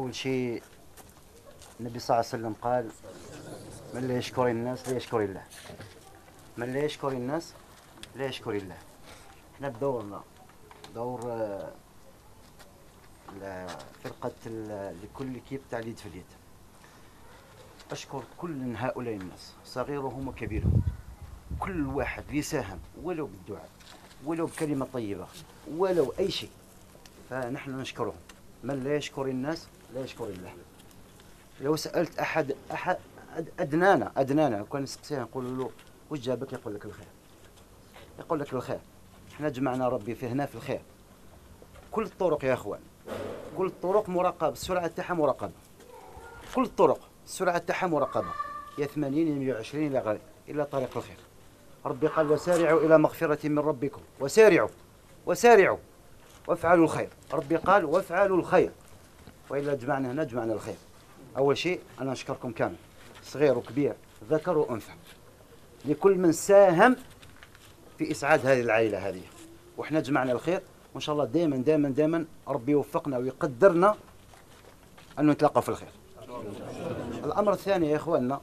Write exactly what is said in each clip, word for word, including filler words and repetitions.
أول شيء النبي صلى الله عليه وسلم قال: من لا يشكر الناس لا يشكر الله. من لا يشكر الناس لا يشكر الله. احنا بدورنا دور فرقة لكل كيب تاع اليد في اليد. أشكر كل هؤلاء الناس صغيرهم وكبيرهم، كل واحد اللي ساهم ولو بالدعاء ولو بكلمة طيبة ولو أي شيء، فنحن نشكرهم. من لا يشكر الناس لا يشكر الله. لو سألت أحد أحد أدنانا أدنانا كان نسقسيه نقول له: وش جابك؟ يقول لك الخير. يقول لك الخير. احنا جمعنا ربي في هنا في الخير. كل الطرق يا اخوان، كل الطرق مراقبة، السرعة تاعها مراقبة. كل الطرق السرعة تاعها مراقبة، يا ثمانين يا مئة وعشرين إلى غير إلى طريق الخير. ربي قال: وسارعوا إلى مغفرة من ربكم وسارعوا وسارعوا وافعلوا الخير. ربي قال: وافعلوا الخير. وإلا جمعنا هنا جمعنا الخير. أول شيء أنا أشكركم كامل، صغير وكبير ذكر وأنثى، لكل من ساهم في إسعاد هذه العائلة هذه، وإحنا جمعنا الخير. وإن شاء الله دائما دائما دائما ربي يوفقنا ويقدرنا أن نتلاقى في الخير. الأمر الثاني يا إخواننا،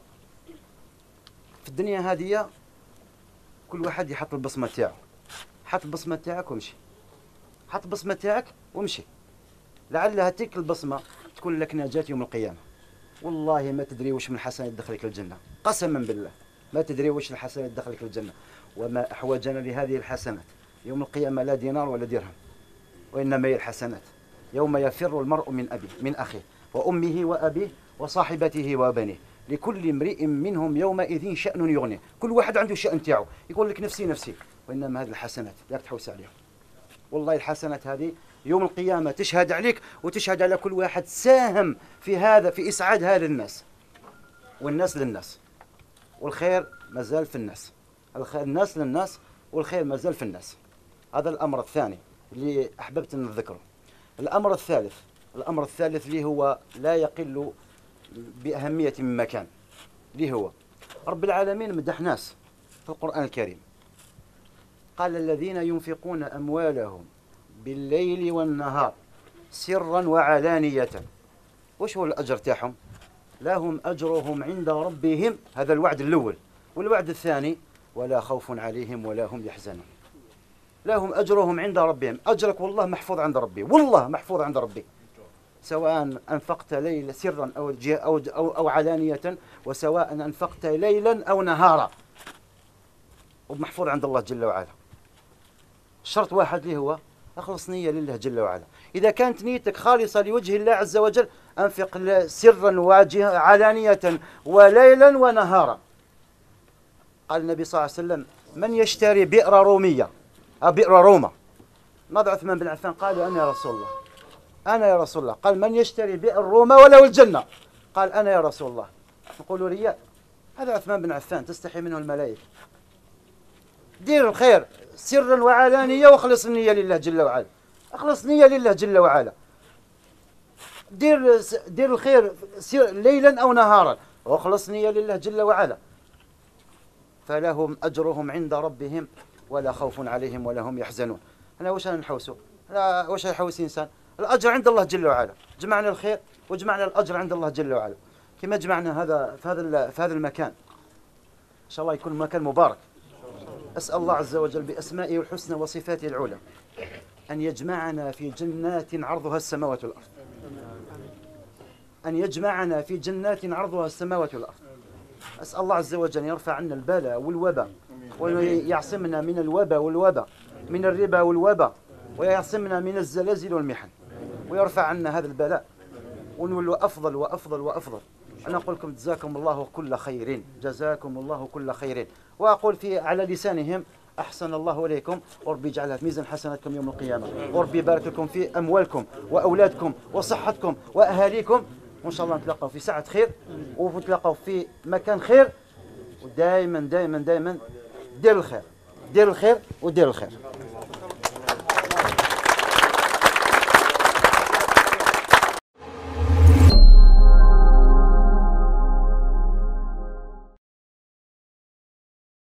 في الدنيا هذه كل واحد يحط البصمة تاعه. حط البصمة تاعك وامشي، حط البصمة تاعك وامشي، لعل هاتيك البصمة تكون لك نجاة يوم القيامة. والله ما تدري وش من حسنات تدخلك الجنة، قسما بالله ما تدري وش الحسنات تدخلك الجنة. وما أحوجنا لهذه الحسنات يوم القيامة لا دينار ولا درهم، وإنما هي الحسنات. يوم يفر المرء من أبيه من أخيه وأمه وأبيه وصاحبته وبنيه، لكل امرئ منهم يومئذ شأن يغنيه. كل واحد عنده شأن تاعو، يقول لك نفسي نفسي، وإنما هذه الحسنات لا تحوس عليهم. والله الحسنات هذه يوم القيامة تشهد عليك وتشهد على كل واحد ساهم في هذا، في إسعاد هذا الناس، والناس للناس، والخير مازال في الناس. الخير الناس للناس والخير مازال في الناس. هذا الأمر الثاني اللي أحببت أن نذكره. الأمر الثالث الأمر الثالث اللي هو لا يقل بأهمية من مكان، اللي هو رب العالمين مدح ناس في القرآن الكريم. قال: الذين ينفقون أموالهم بالليل والنهار سرا وعلانية. وش هو الأجر تاعهم؟ لهم أجرهم عند ربهم. هذا الوعد الأول. والوعد الثاني: ولا خوف عليهم ولا هم يحزنون. لهم أجرهم عند ربهم. أجرك والله محفوظ عند ربي، والله محفوظ عند ربي، سواء أنفقت ليلا سرا أو, أو, أو, أو علانية، وسواء أنفقت ليلا أو نهارا، ومحفوظ عند الله جل وعلا. شرط واحد اللي هو أخلص نية لله جل وعلا. إذا كانت نيتك خالصة لوجه الله عز وجل، أنفق سرا وعلانية وليلا ونهارا. قال النبي صلى الله عليه وسلم: من يشتري بئر رومية أو بئر روما؟ ماذا عثمان بن عفان قال: أنا يا رسول الله، أنا يا رسول الله. قال: من يشتري بئر روما ولو الجنة؟ قال: أنا يا رسول الله. نقول رياء؟ هذا عثمان بن عفان تستحي منه الملائكة. دير الخير سرا وعلانية واخلص النية لله جل وعلا. اخلص نية لله جل وعلا. دير دير الخير ليلا أو نهارا واخلص نية لله جل وعلا. فلهم أجرهم عند ربهم ولا خوف عليهم ولا هم يحزنون. أنا وش أنا نحوسه؟ لا، وش يحوس إنسان؟ الأجر عند الله جل وعلا. جمعنا الخير وجمعنا الأجر عند الله جل وعلا. كما جمعنا هذا في هذا في هذا المكان، إن شاء الله يكون مكان مبارك. أسأل الله عز وجل بأسمائه الحسنى وصفاته العلى أن يجمعنا في جنات عرضها السماوات والأرض، أن يجمعنا في جنات عرضها السماوات والأرض. أسأل الله عز وجل أن يرفع عنا البلاء والوباء، ويعصمنا من الوباء والوباء، من الربا والوباء، ويعصمنا من الزلازل والمحن، ويرفع عنا هذا البلاء ونولوا أفضل وأفضل وأفضل. أنا أقول لكم جزاكم الله كل خير، جزاكم الله كل خير. وأقول في على لسانهم: أحسن الله إليكم، وربي يجعلها في ميزان حسناتكم يوم القيامة، وربي يبارك لكم في أموالكم وأولادكم وصحتكم وأهاليكم، وإن شاء الله نتلاقوا في ساعة خير ونتلاقوا في مكان خير. ودائما دائما دائما دير الخير، دير الخير ودير الخير.